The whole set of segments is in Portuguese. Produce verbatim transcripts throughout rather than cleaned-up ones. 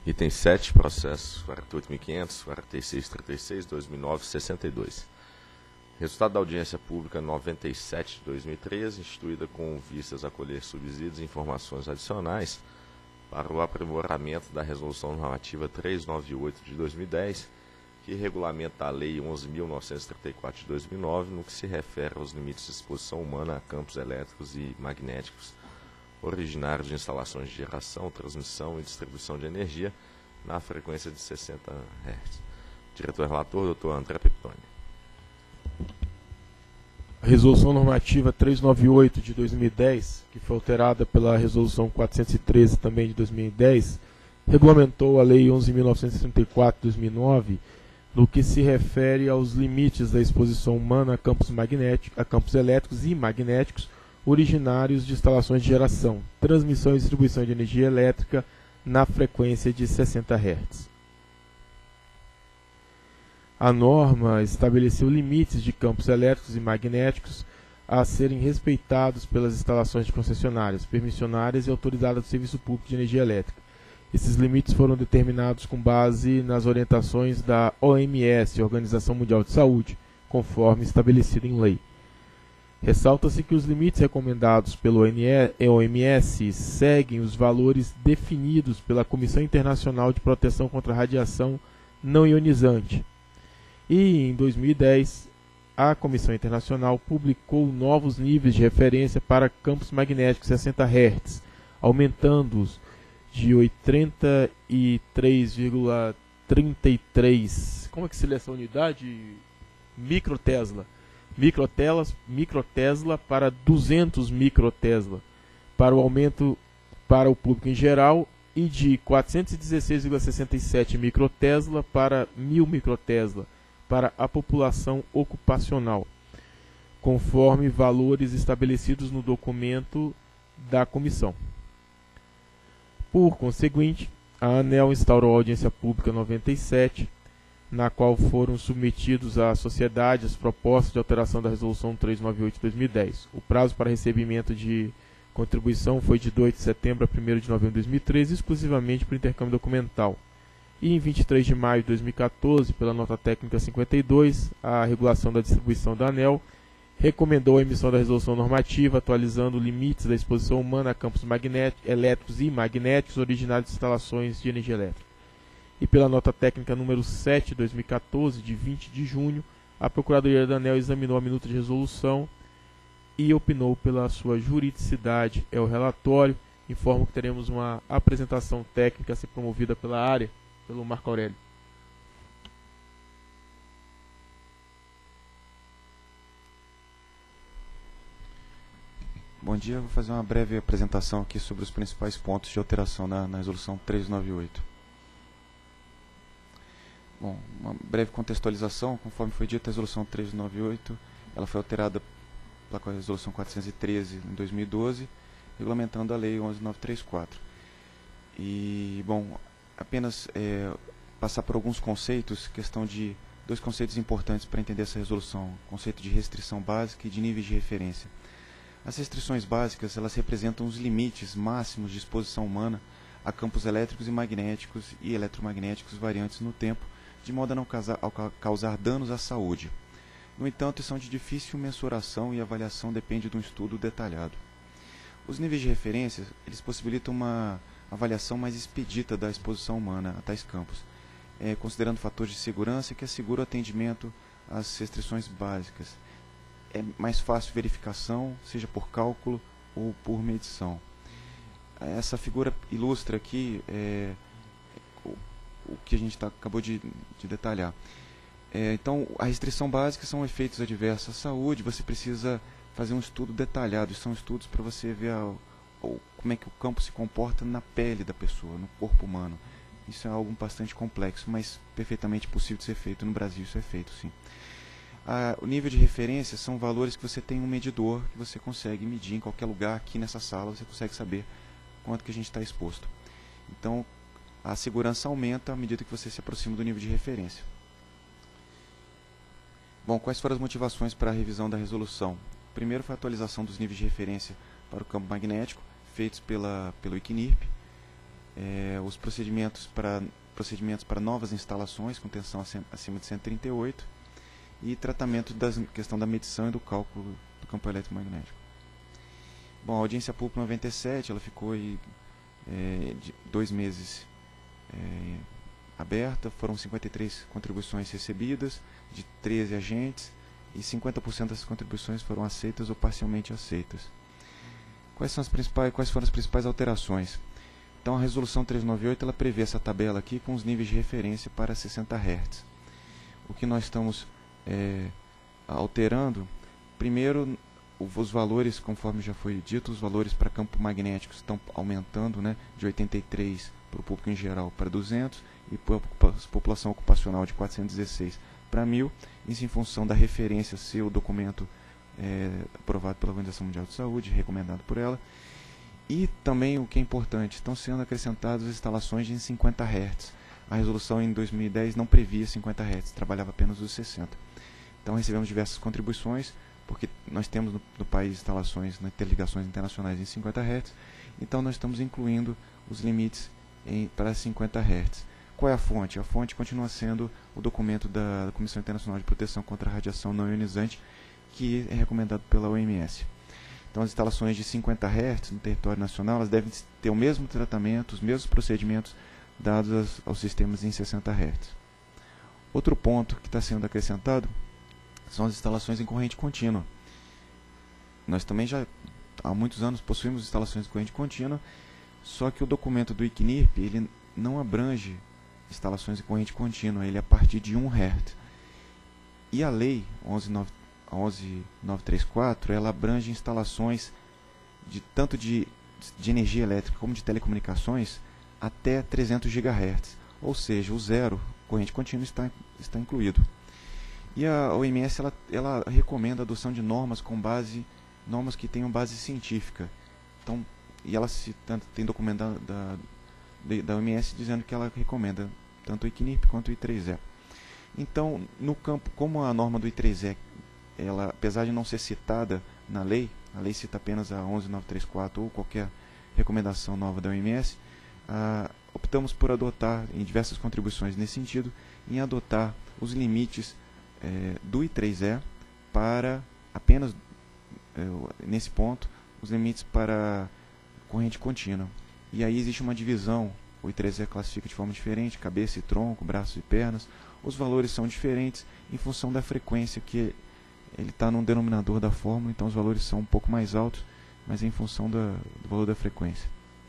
Item sete, processos quarenta e oito mil e quinhentos, quarenta e seis trinta e seis, dois mil e nove, sessenta e dois. Resultado da audiência pública noventa e sete de dois mil e treze, instituída com vistas a colher subsídios e informações adicionais para o aprimoramento da Resolução Normativa trezentos e noventa e oito de dois mil e dez, que regulamenta a Lei onze mil novecentos e trinta e quatro de dois mil e nove, no que se refere aos limites de exposição humana a campos elétricos e magnéticos originários de instalações de geração, transmissão e distribuição de energia na frequência de sessenta hertz. Diretor-relator, doutor André Peptoni. A Resolução Normativa trezentos e noventa e oito de dois mil e dez, que foi alterada pela Resolução quatrocentos e treze também de dois mil e dez, regulamentou a Lei onze mil novecentos e trinta e quatro de dois mil e nove no que se refere aos limites da exposição humana a campos magnéticos, a campos elétricos e magnéticos originários de instalações de geração, transmissão e distribuição de energia elétrica na frequência de sessenta hertz. A norma estabeleceu limites de campos elétricos e magnéticos a serem respeitados pelas instalações de concessionárias, permissionárias e autorizadas do Serviço Público de Energia Elétrica. Esses limites foram determinados com base nas orientações da O M S, Organização Mundial de Saúde, conforme estabelecido em lei. Ressalta-se que os limites recomendados pelo O M S seguem os valores definidos pela Comissão Internacional de Proteção contra a Radiação Não Ionizante. E, em dois mil e dez, a Comissão Internacional publicou novos níveis de referência para campos magnéticos sessenta hertz, aumentando-os de oitenta e três vírgula trinta e três, como é que se lê essa unidade? Microtesla. Microtelas, microtesla para duzentos microtesla, para o aumento para o público em geral, e de quatrocentos e dezesseis vírgula sessenta e sete microtesla para mil microtesla, para a população ocupacional, conforme valores estabelecidos no documento da comissão. Por conseguinte, a ANEEL instaurou a audiência pública noventa e sete, na qual foram submetidos à sociedade as propostas de alteração da Resolução trezentos e noventa e oito de dois mil e dez. O prazo para recebimento de contribuição foi de dois de setembro a primeiro de novembro de dois mil e treze, exclusivamente por intercâmbio documental. E em vinte e três de maio de dois mil e quatorze, pela nota técnica cinquenta e dois, a regulação da distribuição da ANEEL recomendou a emissão da resolução normativa atualizando limites da exposição humana a campos elétricos e magnéticos originários de instalações de energia elétrica. E pela nota técnica número sete de dois mil e quatorze, de vinte de junho, a Procuradoria da ANEEL examinou a minuta de resolução e opinou pela sua juridicidade. É o relatório. Informo que teremos uma apresentação técnica a ser promovida pela área, pelo Marco Aurélio. Bom dia, vou fazer uma breve apresentação aqui sobre os principais pontos de alteração na, na Resolução trezentos e noventa e oito. Bom, uma breve contextualização, conforme foi dito, a Resolução trezentos e noventa e oito ela foi alterada pela Resolução quatrocentos e treze em dois mil e doze, regulamentando a Lei onze mil novecentos e trinta e quatro. E, bom, apenas é, passar por alguns conceitos, questão de dois conceitos importantes para entender essa resolução, o conceito de restrição básica e de níveis de referência. As restrições básicas, elas representam os limites máximos de exposição humana a campos elétricos e magnéticos e eletromagnéticos variantes no tempo, de modo a não causar, a causar danos à saúde. No entanto, são de difícil mensuração e avaliação depende de um estudo detalhado. Os níveis de referência, eles possibilitam uma avaliação mais expedita da exposição humana a tais campos, é, considerando fatores de segurança que asseguram o atendimento às restrições básicas. É mais fácil verificação, seja por cálculo ou por medição. Essa figura ilustra aqui é, o, o que a gente tá, acabou de, de detalhar. É, então, a restrição básica são efeitos adversos à saúde, você precisa fazer um estudo detalhado, são estudos para você ver a, o, como é que o campo se comporta na pele da pessoa, no corpo humano. Isso é algo bastante complexo, mas perfeitamente possível de ser feito. No Brasil isso é feito, sim. Ah, o nível de referência são valores que você tem um medidor que você consegue medir em qualquer lugar. Aqui nessa sala você consegue saber quanto que a gente está exposto. Então, a segurança aumenta à medida que você se aproxima do nível de referência. Bom, quais foram as motivações para a revisão da resolução? Primeiro foi a atualização dos níveis de referência para o campo magnético, feitos pela, pelo I C N I R P. é, os procedimentos para, procedimentos para novas instalações com tensão acima de cento e trinta e oito e tratamento da questão da medição e do cálculo do campo eletromagnético. Bom, a audiência pública noventa e sete, ela ficou aí, é, de dois meses é, aberta, foram cinquenta e três contribuições recebidas de treze agentes e cinquenta por cento dessas contribuições foram aceitas ou parcialmente aceitas. Quais são as principais, quais foram as principais alterações? Então a resolução trezentos e noventa e oito ela prevê essa tabela aqui com os níveis de referência para sessenta hertz. O que nós estamos é, alterando, primeiro, os valores, conforme já foi dito, os valores para campo magnético estão aumentando, né, de oitenta e três para o público em geral para duzentos e para a população ocupacional de quatrocentos e dezesseis para mil, isso em função da referência ser o documento é, aprovado pela Organização Mundial de Saúde, recomendado por ela. E também, o que é importante, estão sendo acrescentadas instalações de cinquenta hertz. A resolução em dois mil e dez não previa cinquenta hertz, trabalhava apenas os sessenta. Então recebemos diversas contribuições, porque nós temos no, no país instalações, né, interligações internacionais em cinquenta hertz, então nós estamos incluindo os limites em, para cinquenta hertz. Qual é a fonte? A fonte continua sendo o documento da, da Comissão Internacional de Proteção contra a Radiação Não Ionizante, que é recomendado pela O M S. Então as instalações de cinquenta hertz no território nacional, elas devem ter o mesmo tratamento, os mesmos procedimentos dados aos, aos sistemas em sessenta hertz. Outro ponto que está sendo acrescentado são as instalações em corrente contínua. Nós também já há muitos anos possuímos instalações de corrente contínua, só que o documento do I C N I R P ele não abrange instalações de corrente contínua, ele é a partir de um hertz. E a lei onze mil novecentos e trinta e quatro, ela abrange instalações de tanto de, de energia elétrica como de telecomunicações até trezentos gigahertz, ou seja, o zero, corrente contínua, está, está incluído. E a O M S ela, ela recomenda a adoção de normas com base, normas que tenham base científica. Então, e ela se, tanto, tem documento da, da, da O M S dizendo que ela recomenda tanto o I C N I R P quanto o I três E. Então, no campo, como a norma do I três E, ela, apesar de não ser citada na lei, a lei cita apenas a onze mil novecentos e trinta e quatro ou qualquer recomendação nova da O M S, ah, optamos por adotar, em diversas contribuições nesse sentido, em adotar os limites é, do I três E para apenas, é, nesse ponto, os limites para corrente contínua. E aí existe uma divisão, o I três E classifica de forma diferente, cabeça e tronco, braços e pernas, os valores são diferentes em função da frequência que ele está num denominador da fórmula, então os valores são um pouco mais altos, mas é em função da, do valor da frequência.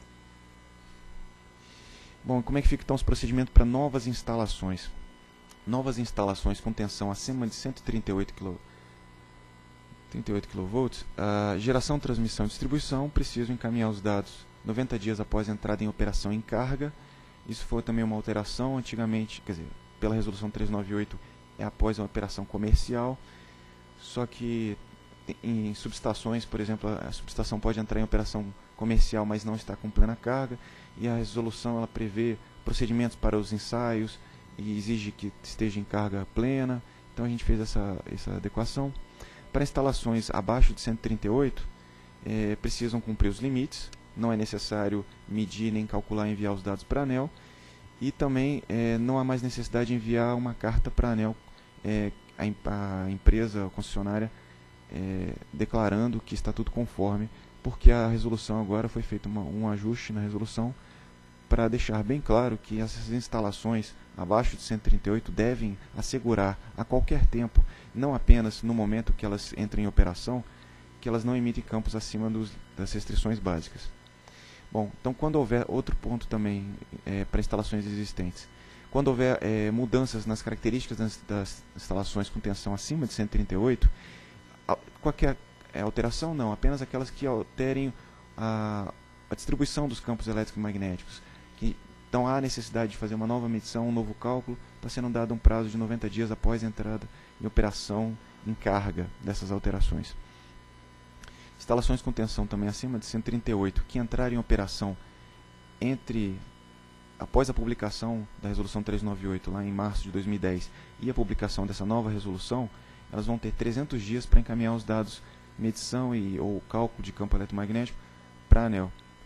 Bom, como é que ficam então, os procedimentos para novas instalações? Novas instalações com tensão acima de cento e trinta e oito quilovolts, a geração, transmissão e distribuição precisam encaminhar os dados noventa dias após a entrada em operação em carga. Isso foi também uma alteração, antigamente, quer dizer, pela resolução trezentos e noventa e oito, é após a operação comercial, só que em subestações, por exemplo, a subestação pode entrar em operação comercial, mas não está com plena carga, e a resolução ela prevê procedimentos para os ensaios e exige que esteja em carga plena, então a gente fez essa, essa adequação. Para instalações abaixo de cento e trinta e oito, é, precisam cumprir os limites, não é necessário medir nem calcular e enviar os dados para a ANEEL, e também é, não há mais necessidade de enviar uma carta para a ANEEL, é, a, a empresa, a concessionária, é, declarando que está tudo conforme, porque a resolução agora foi feito uma, um ajuste na resolução para deixar bem claro que essas instalações abaixo de cento e trinta e oito devem assegurar a qualquer tempo, não apenas no momento que elas entrem em operação, que elas não emitem campos acima dos, das restrições básicas. Bom, então quando houver, outro ponto também é, para instalações existentes, quando houver é, mudanças nas características das, das instalações com tensão acima de cento e trinta e oito, qualquer é, alteração não, apenas aquelas que alterem a, a distribuição dos campos elétricos e magnéticos. Que, então há necessidade de fazer uma nova medição, um novo cálculo, está sendo dado um prazo de noventa dias após a entrada em operação em carga dessas alterações. Instalações com tensão também acima de cento e trinta e oito, que entrarem em operação entre após a publicação da resolução trezentos e noventa e oito, lá em março de dois mil e dez, e a publicação dessa nova resolução, elas vão ter trezentos dias para encaminhar os dados, medição e, ou cálculo de campo eletromagnético para a ANEEL.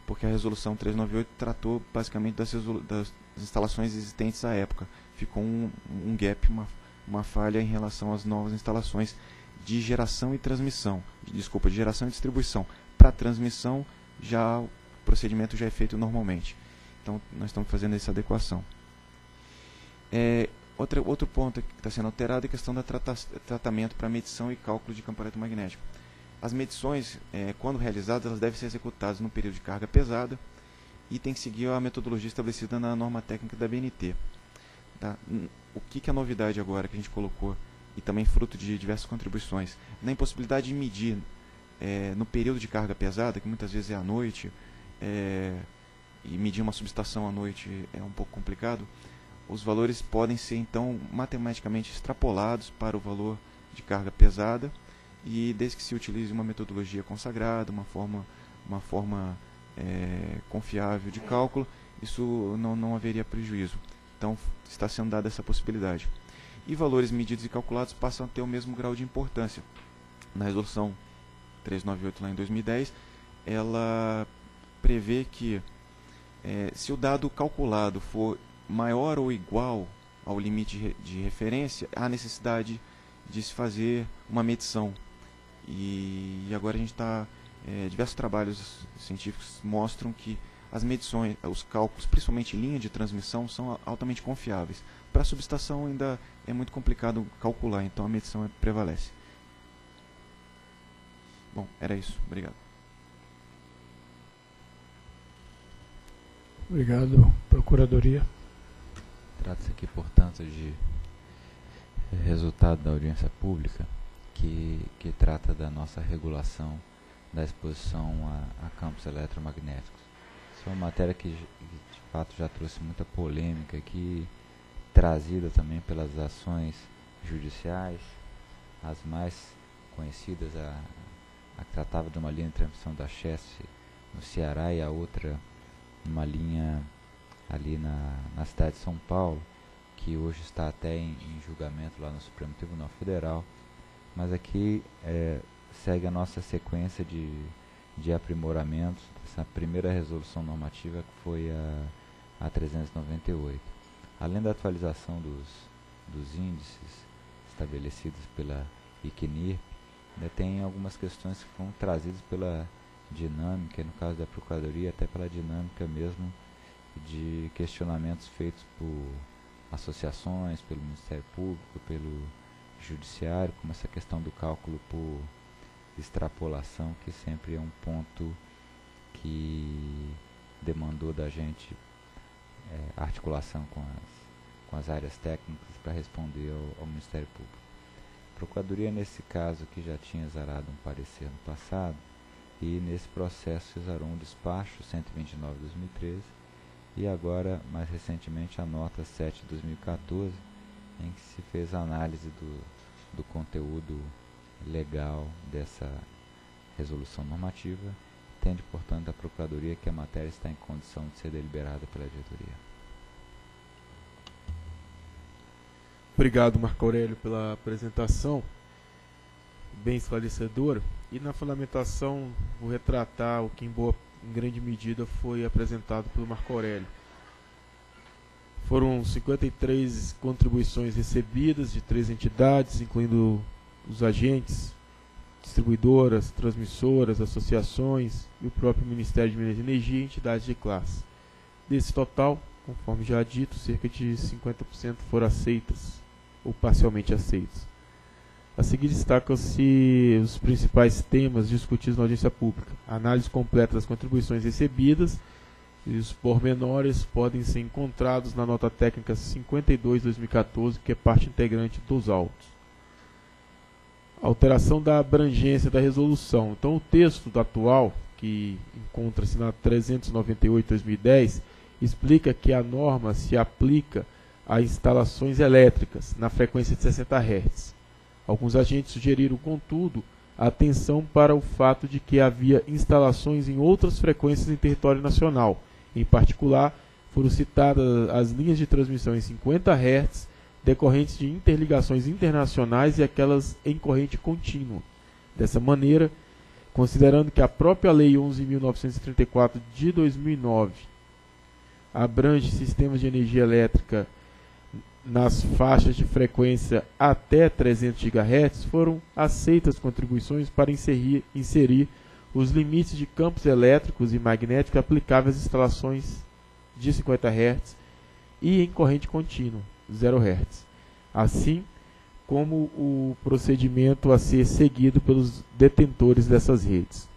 porque a resolução trezentos e noventa e oito tratou basicamente das, das instalações existentes à época. Ficou um, um gap, uma, uma falha em relação às novas instalações de geração e transmissão, desculpa, de geração e distribuição. Para transmissão, já o procedimento já é feito normalmente. Então, nós estamos fazendo essa adequação. É, outra, outro ponto que está sendo alterado é a questão do trata, tratamento para medição e cálculo de campo eletromagnético. As medições, é, quando realizadas, elas devem ser executadas no período de carga pesada e tem que seguir a metodologia estabelecida na norma técnica da B N T. Tá? O que, que é a novidade agora que a gente colocou, e também fruto de diversas contribuições, na impossibilidade de medir é, no período de carga pesada, que muitas vezes é à noite, é, e medir uma subestação à noite é um pouco complicado, os valores podem ser então matematicamente extrapolados para o valor de carga pesada, e desde que se utilize uma metodologia consagrada, uma forma, uma forma é, confiável de cálculo, isso não, não haveria prejuízo. Então está sendo dada essa possibilidade. E valores medidos e calculados passam a ter o mesmo grau de importância. Na resolução trezentos e noventa e oito lá em dois mil e dez, ela prevê que é, se o dado calculado for maior ou igual ao limite de referência, há necessidade de se fazer uma medição. E agora a gente está... É, diversos trabalhos científicos mostram que as medições, os cálculos, principalmente em linha de transmissão, são altamente confiáveis. Para a subestação ainda é muito complicado calcular, então a medição prevalece. Bom, era isso. Obrigado. Obrigado, Procuradoria. Trata-se aqui, portanto, de resultado da audiência pública que, que trata da nossa regulação da exposição a, a campos eletromagnéticos. Isso é uma matéria que, de fato, já trouxe muita polêmica aqui, trazida também pelas ações judiciais, as mais conhecidas, a, a que tratava de uma linha de transmissão da Chess no Ceará e a outra uma linha ali na, na cidade de São Paulo, que hoje está até em, em julgamento lá no Supremo Tribunal Federal, mas aqui é, segue a nossa sequência de, de aprimoramentos dessa primeira resolução normativa, que foi a, a trezentos e noventa e oito. Além da atualização dos, dos índices estabelecidos pela I C N I R P, ainda tem algumas questões que foram trazidas pela dinâmica, no caso da Procuradoria, até pela dinâmica mesmo de questionamentos feitos por associações, pelo Ministério Público, pelo Judiciário, como essa questão do cálculo por extrapolação, que sempre é um ponto que demandou da gente é, articulação com as, com as áreas técnicas para responder ao, ao Ministério Público. A Procuradoria, nesse caso, que já tinha exarado um parecer no passado, e nesse processo exarou um despacho cento e vinte e nove de dois mil e treze, e agora, mais recentemente, a nota sete de dois mil e quatorze, em que se fez a análise do, do conteúdo legal dessa resolução normativa. Entende, portanto, a Procuradoria que a matéria está em condição de ser deliberada pela diretoria. Obrigado, Marco Aurélio, pela apresentação bem esclarecedora. E na fundamentação vou retratar o que em, boa, em grande medida foi apresentado pelo Marco Aurélio. Foram cinquenta e três contribuições recebidas de três entidades, incluindo os agentes, distribuidoras, transmissoras, associações e o próprio Ministério de Minas e Energia e entidades de classe. Desse total, conforme já dito, cerca de cinquenta por cento foram aceitas ou parcialmente aceitas. A seguir destacam-se os principais temas discutidos na audiência pública. A análise completa das contribuições recebidas e os pormenores podem ser encontrados na nota técnica cinquenta e dois de dois mil e quatorze, que é parte integrante dos autos. Alteração da abrangência da resolução. Então, o texto do atual, que encontra-se na trezentos e noventa e oito de dois mil e dez, explica que a norma se aplica a instalações elétricas na frequência de sessenta hertz. Alguns agentes sugeriram, contudo, a atenção para o fato de que havia instalações em outras frequências em território nacional. Em particular, foram citadas as linhas de transmissão em cinquenta hertz, decorrentes de interligações internacionais e aquelas em corrente contínua. Dessa maneira, considerando que a própria Lei onze mil novecentos e trinta e quatro de dois mil e nove abrange sistemas de energia elétrica nas faixas de frequência até trezentos gigahertz, foram aceitas contribuições para inserir, inserir os limites de campos elétricos e magnéticos aplicáveis às instalações de cinquenta hertz e em corrente contínua, zero hertz, assim como o procedimento a ser seguido pelos detentores dessas redes.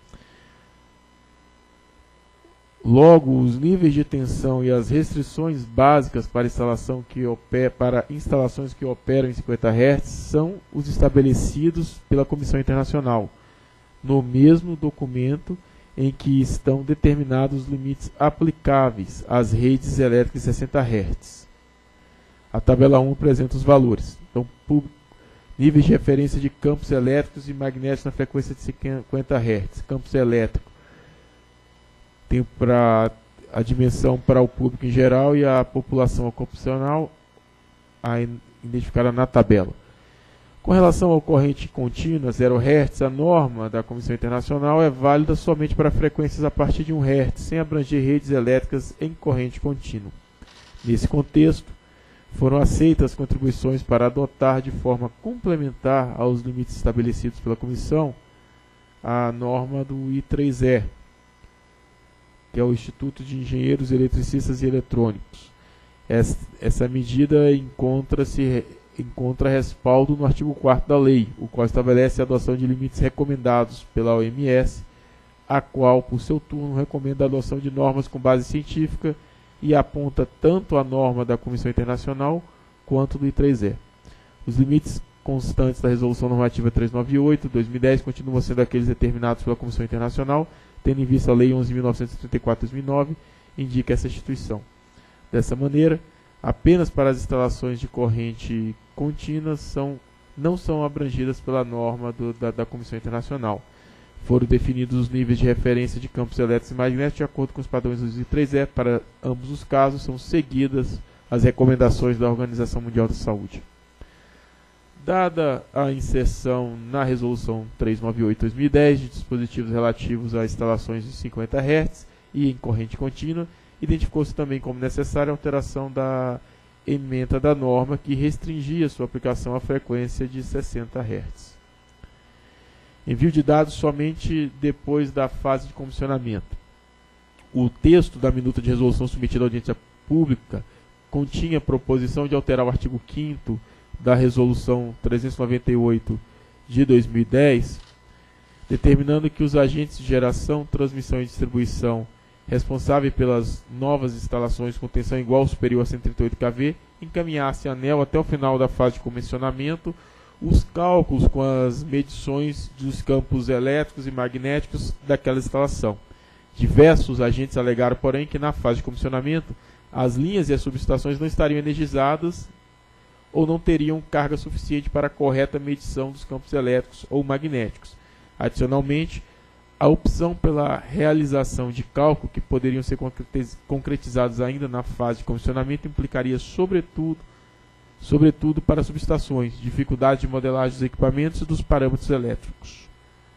Logo, os níveis de tensão e as restrições básicas para, instalação que oper, para instalações que operam em cinquenta hertz são os estabelecidos pela Comissão Internacional, no mesmo documento em que estão determinados os limites aplicáveis às redes elétricas de sessenta hertz. A tabela um apresenta os valores. Então, níveis de referência de campos elétricos e magnéticos na frequência de cinquenta hertz. Campos elétricos tem para a dimensão para o público em geral e a população ocupacional a identificada na tabela. Com relação ao corrente contínua, zero hertz, a norma da Comissão Internacional é válida somente para frequências a partir de um hertz, sem abranger redes elétricas em corrente contínua. Nesse contexto, foram aceitas contribuições para adotar de forma complementar aos limites estabelecidos pela Comissão a norma do I três E, que é o Instituto de Engenheiros Eletricistas e Eletrônicos. Essa medida encontra-se encontra respaldo no artigo quarto da lei, o qual estabelece a adoção de limites recomendados pela O M S, a qual, por seu turno, recomenda a adoção de normas com base científica e aponta tanto a norma da Comissão Internacional quanto do I três E. Os limites constantes da Resolução Normativa trezentos e noventa e oito de dois mil e dez continuam sendo aqueles determinados pela Comissão Internacional, tendo em vista a Lei onze mil novecentos e trinta e quatro de dois mil e nove, indica essa instituição. Dessa maneira, apenas para as instalações de corrente contínua são, não são abrangidas pela norma do, da, da Comissão Internacional. Foram definidos os níveis de referência de campos elétricos e magnéticos de acordo com os padrões do I três E. Para ambos os casos, são seguidas as recomendações da Organização Mundial da Saúde. Dada a inserção na Resolução trezentos e noventa e oito de dois mil e dez de dispositivos relativos a instalações de cinquenta hertz e em corrente contínua, identificou-se também como necessária a alteração da ementa da norma que restringia sua aplicação à frequência de sessenta hertz. Envio de dados somente depois da fase de comissionamento. O texto da minuta de resolução submetida à audiência pública continha a proposição de alterar o artigo quinto da Resolução trezentos e noventa e oito de dois mil e dez, determinando que os agentes de geração, transmissão e distribuição responsáveis pelas novas instalações com tensão igual ou superior a cento e trinta e oito kV encaminhassem a ANEEL até o final da fase de comissionamento os cálculos com as medições dos campos elétricos e magnéticos daquela instalação. Diversos agentes alegaram, porém, que na fase de comissionamento as linhas e as subestações não estariam energizadas ou não teriam carga suficiente para a correta medição dos campos elétricos ou magnéticos. Adicionalmente, a opção pela realização de cálculos que poderiam ser concretizados ainda na fase de comissionamento implicaria, sobretudo, sobretudo para subestações, dificuldade de modelagem dos equipamentos e dos parâmetros elétricos.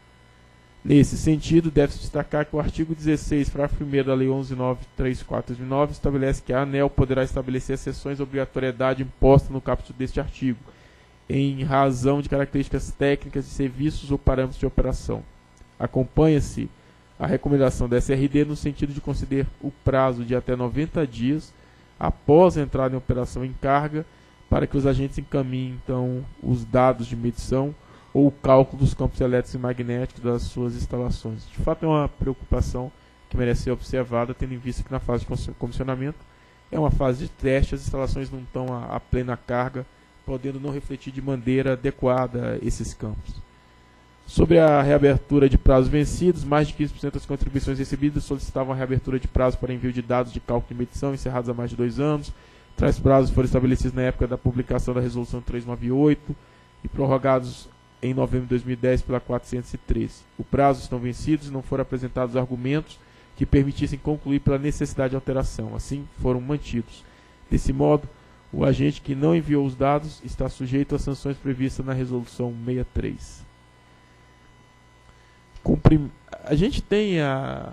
Nesse sentido, deve-se destacar que o artigo dezesseis, parágrafo primeiro da Lei onze mil novecentos e trinta e quatro de dois mil e nove estabelece que a ANEEL poderá estabelecer exceções à obrigatoriedade imposta no caput deste artigo, em razão de características técnicas de serviços ou parâmetros de operação. Acompanha-se a recomendação da S R D no sentido de conceder o prazo de até noventa dias após a entrada em operação em carga para que os agentes encaminhem então os dados de medição ou o cálculo dos campos elétricos e magnéticos das suas instalações. De fato, é uma preocupação que merece ser observada, tendo em vista que na fase de comissionamento é uma fase de teste, as instalações não estão a, a plena carga, podendo não refletir de maneira adequada esses campos. Sobre a reabertura de prazos vencidos, mais de quinze por cento das contribuições recebidas solicitavam a reabertura de prazo para envio de dados de cálculo de medição encerrados há mais de dois anos. Tais prazos foram estabelecidos na época da publicação da Resolução trezentos e noventa e oito e prorrogados em novembro de dois mil e dez pela quatrocentos e treze. O prazo estão vencidos e não foram apresentados argumentos que permitissem concluir pela necessidade de alteração. Assim, foram mantidos. Desse modo, o agente que não enviou os dados está sujeito às sanções previstas na Resolução sessenta e três. cumprim... a gente tem a,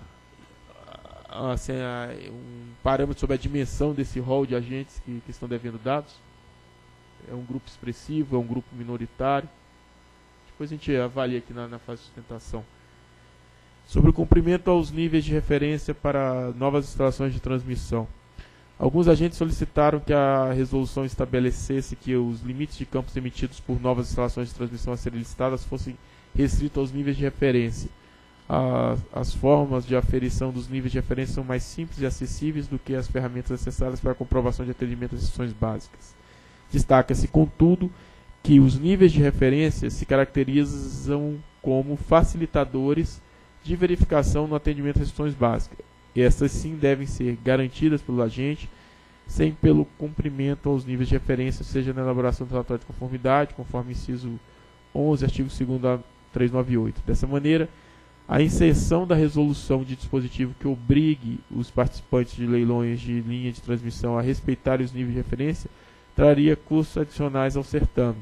a, assim, a, um parâmetro sobre a dimensão desse rol de agentes que, que estão devendo dados. É um grupo expressivo, é um grupo minoritário. Depois a gente avalia aqui na, na fase de sustentação. Sobre o cumprimento aos níveis de referência para novas instalações de transmissão. Alguns agentes solicitaram que a resolução estabelecesse que os limites de campos emitidos por novas instalações de transmissão a serem listadas fossem restritos aos níveis de referência. A, as formas de aferição dos níveis de referência são mais simples e acessíveis do que as ferramentas necessárias para a comprovação de atendimento às instruções básicas. Destaca-se, contudo, que os níveis de referência se caracterizam como facilitadores de verificação no atendimento às instruções básicas. E essas sim devem ser garantidas pelo agente, sem pelo cumprimento aos níveis de referência, seja na elaboração do relatório de conformidade, conforme inciso onze, artigo segundo da trezentos e noventa e oito. Dessa maneira, a inserção da resolução de dispositivo que obrigue os participantes de leilões de linha de transmissão a respeitarem os níveis de referência traria custos adicionais ao certame,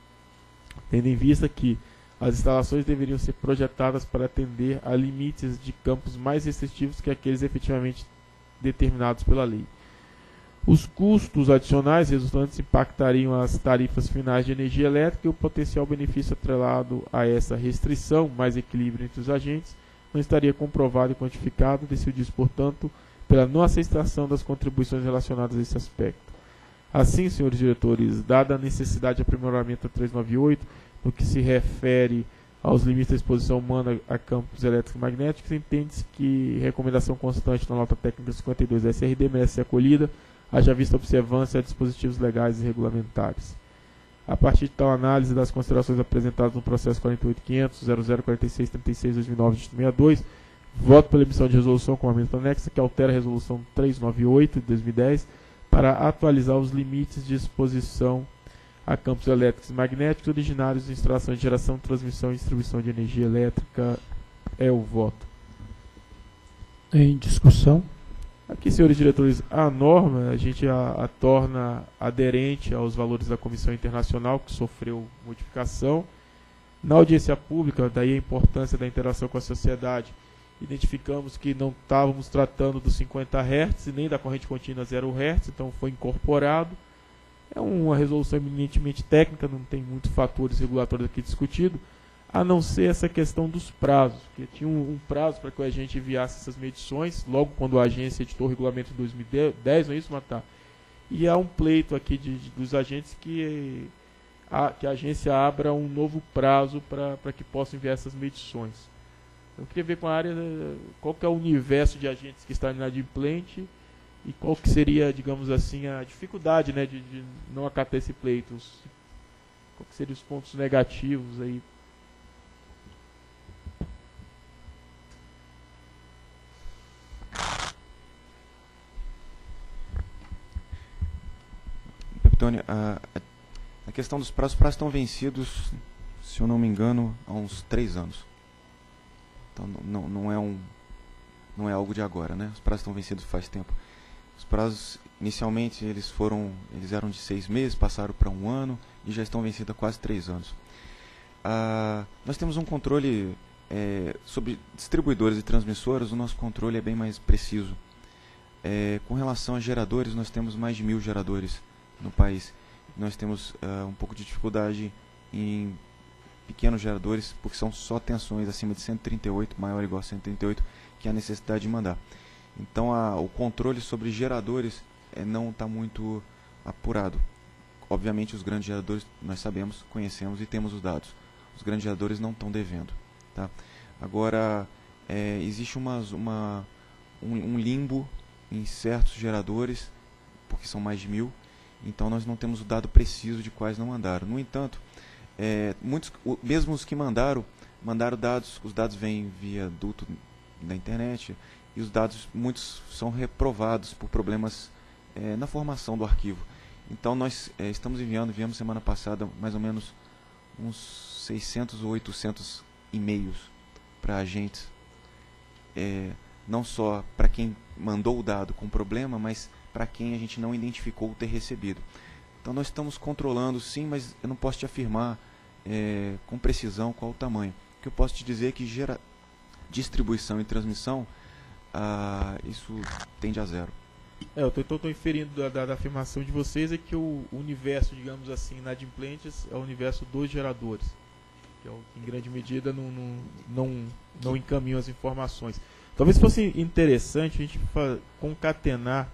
tendo em vista que as instalações deveriam ser projetadas para atender a limites de campos mais restritivos que aqueles efetivamente determinados pela lei. Os custos adicionais resultantes impactariam as tarifas finais de energia elétrica e o potencial benefício atrelado a essa restrição, mais equilíbrio entre os agentes, não estaria comprovado e quantificado, decidiu-se, portanto, pela não aceitação das contribuições relacionadas a esse aspecto. Assim, senhores diretores, dada a necessidade de aprimoramento da trezentos e noventa e oito, no que se refere aos limites da exposição humana a campos elétricos e magnéticos, entende-se que recomendação constante na nota técnica cinquenta e dois da S R D merece ser acolhida, haja vista a observância a dispositivos legais e regulamentares. A partir de tal análise das considerações apresentadas no processo quarenta e oito ponto quinhentos ponto zero zero quatro seis três seis barra dois mil e nove, sessenta e dois, voto pela emissão de resolução com aumento anexa que altera a resolução trezentos e noventa e oito de dois mil e dez para atualizar os limites de exposição a campos elétricos e magnéticos originários de instalações de geração, transmissão e distribuição de energia elétrica. É o voto. Em discussão. Aqui, senhores diretores, a norma a gente a, a torna aderente aos valores da Comissão Internacional, que sofreu modificação. Na audiência pública, daí a importância da interação com a sociedade, identificamos que não estávamos tratando dos cinquenta hertz e nem da corrente contínua zero hertz, então foi incorporado. É uma resolução eminentemente técnica, não tem muitos fatores regulatórios aqui discutidos, a não ser essa questão dos prazos, que tinha um, um prazo para que a gente enviasse essas medições, logo quando a agência editou o regulamento em dois mil e dez, não é isso, Matar? E há um pleito aqui de, de, dos agentes que a, que a agência abra um novo prazo para que possa enviar essas medições. Eu queria ver com a área qual que é o universo de agentes que está inadimplente e qual que seria, digamos assim, a dificuldade, né, de, de não acatar esse pleito. Qual que seriam os pontos negativos aí? Peptônio, a, a questão dos prazos, os prazos estão vencidos, se eu não me engano, há uns três anos. Então não, não, é um, não é algo de agora, né? Os prazos estão vencidos faz tempo. Os prazos, inicialmente, eles foram, eles eram de seis meses, passaram para um ano e já estão vencidos há quase três anos. Ah, nós temos um controle é, sobre distribuidores e transmissoras, o nosso controle é bem mais preciso. É, com relação a geradores, nós temos mais de mil geradores no país. Nós temos uh, um pouco de dificuldade em pequenos geradores, porque são só tensões acima de cento e trinta e oito, maior ou igual a cento e trinta e oito, que é a necessidade de mandar. Então a, o controle sobre geradores é, não está muito apurado. Obviamente os grandes geradores nós sabemos, conhecemos e temos os dados. Os grandes geradores não estão devendo. Tá? Agora, é, existe uma, uma, um, um limbo em certos geradores, porque são mais de mil, então nós não temos o dado preciso de quais não mandaram. No entanto, é, muitos, o, mesmo os que mandaram, mandaram dados, os dados vêm via duto da internet, e os dados, muitos são reprovados por problemas é, na formação do arquivo. Então nós é, estamos enviando, enviamos semana passada mais ou menos uns seiscentos ou oitocentos e-mails para agentes, é, não só para quem mandou o dado com problema, mas para quem a gente não identificou ter recebido. Então nós estamos controlando sim, mas eu não posso te afirmar é, com precisão qual o tamanho. O que eu posso te dizer é que gera, distribuição e transmissão, ah, isso tende a zero. É, eu estou inferindo da, da, da afirmação de vocês é que o universo, digamos assim, inadimplentes é o universo dos geradores, que é o que em grande medida não, não, não, não encaminham as informações. Talvez fosse interessante a gente concatenar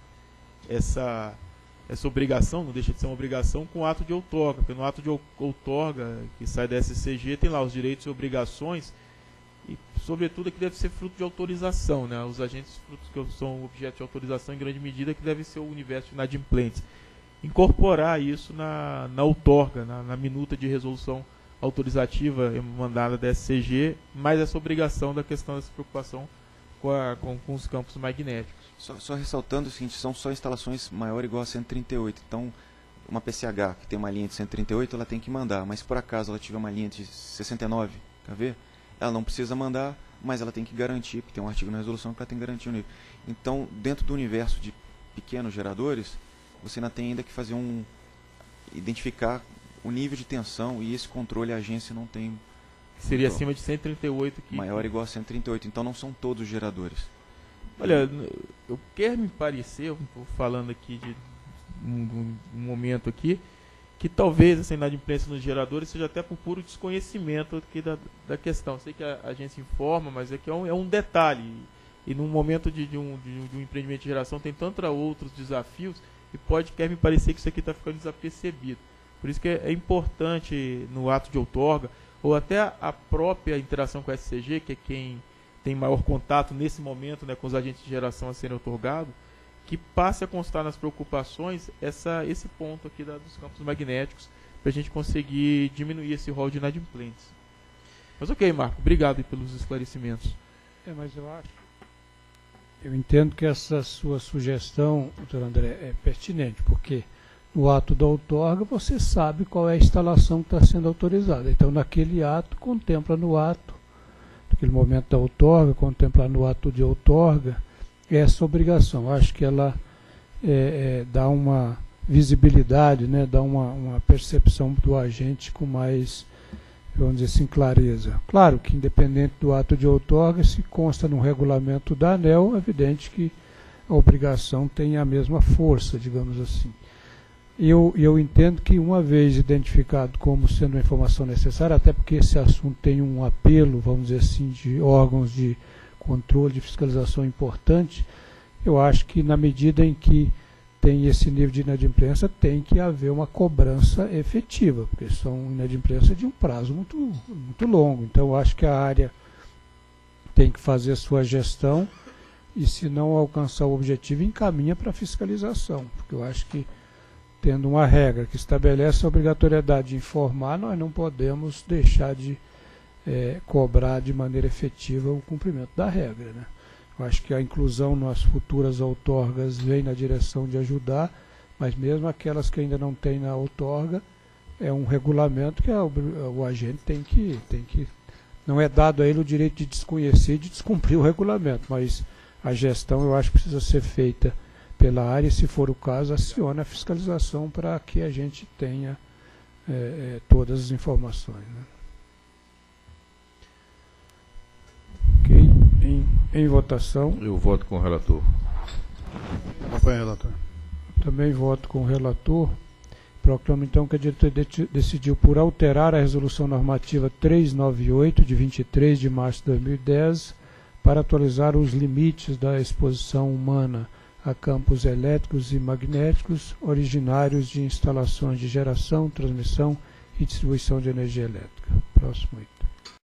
essa, essa obrigação, não deixa de ser uma obrigação, com o ato de outorga, porque no ato de outorga que sai da S C G tem lá os direitos e obrigações, e sobretudo que deve ser fruto de autorização, né? Os agentes frutos que são objeto de autorização em grande medida que deve ser o universo de inadimplentes. Incorporar isso na, na outorga, na, na minuta de resolução autorizativa mandada da S C G, mais essa obrigação da questão dessa preocupação com, a, com, com os campos magnéticos. Só, só ressaltando o seguinte, são só instalações maior ou igual a cento e trinta e oito, então uma P C H que tem uma linha de cento e trinta e oito, ela tem que mandar, mas se por acaso ela tiver uma linha de sessenta e nove, quer ver? Ela não precisa mandar, mas ela tem que garantir, porque tem um artigo na resolução que ela tem que garantir o nível. Então, dentro do universo de pequenos geradores, você ainda tem ainda que fazer um... identificar o nível de tensão, e esse controle a agência não tem. Seria então, acima de cento e trinta e oito. Que... Maior ou igual a cento e trinta e oito, então não são todos os geradores. Olha, eu quero me parecer, eu estou falando aqui de um, um momento aqui, que talvez essa inadimplência nos geradores seja até por puro desconhecimento aqui da, da questão. Sei que a agência informa, mas é que é um, é um detalhe. E num momento de, de, um, de, de um empreendimento de geração tem tantos outros desafios e pode, quer me parecer que isso aqui está ficando desapercebido. Por isso que é, é importante no ato de outorga, ou até a, a própria interação com a S C G, que é quem tem maior contato nesse momento, né, com os agentes de geração a serem outorgados, que passe a constar nas preocupações essa, esse ponto aqui da, dos campos magnéticos, para a gente conseguir diminuir esse rol de inadimplentes. Mas ok, Marco, obrigado aí pelos esclarecimentos. É, mas eu acho, eu entendo que essa sua sugestão, doutor André, é pertinente, porque no ato da outorga você sabe qual é a instalação que está sendo autorizada. Então, naquele ato, contempla no ato, naquele momento da outorga, contempla no ato de outorga, essa obrigação. Acho que ela é, é, dá uma visibilidade, né, dá uma, uma percepção do agente com mais, vamos dizer assim, clareza. Claro que, independente do ato de outorga, se consta no regulamento da ANEEL, é evidente que a obrigação tem a mesma força, digamos assim. Eu, eu entendo que, uma vez identificado como sendo uma informação necessária, até porque esse assunto tem um apelo, vamos dizer assim, de órgãos de controle, de fiscalização importante, eu acho que na medida em que tem esse nível de inadimplência, tem que haver uma cobrança efetiva, porque são inadimplências de um prazo muito, muito longo. Então, eu acho que a área tem que fazer a sua gestão e, se não alcançar o objetivo, encaminha para a fiscalização, porque eu acho que, tendo uma regra que estabelece a obrigatoriedade de informar, nós não podemos deixar de é, cobrar de maneira efetiva o cumprimento da regra, né? Eu acho que a inclusão nas futuras outorgas vem na direção de ajudar, mas mesmo aquelas que ainda não têm na outorga, é um regulamento que a, o agente tem que, tem que... Não é dado a ele o direito de desconhecer e de descumprir o regulamento, mas a gestão, eu acho que precisa ser feita pela área, e, se for o caso, aciona a fiscalização para que a gente tenha é, é, todas as informações, né? Ok, em, em votação. Eu voto com o relator. Acompanhe, relator. Também voto com o relator. Proclamo então que a diretoria decidiu por alterar a resolução normativa trezentos e noventa e oito, de vinte e três de março de dois mil e dez, para atualizar os limites da exposição humana a campos elétricos e magnéticos originários de instalações de geração, transmissão e distribuição de energia elétrica. Próximo item.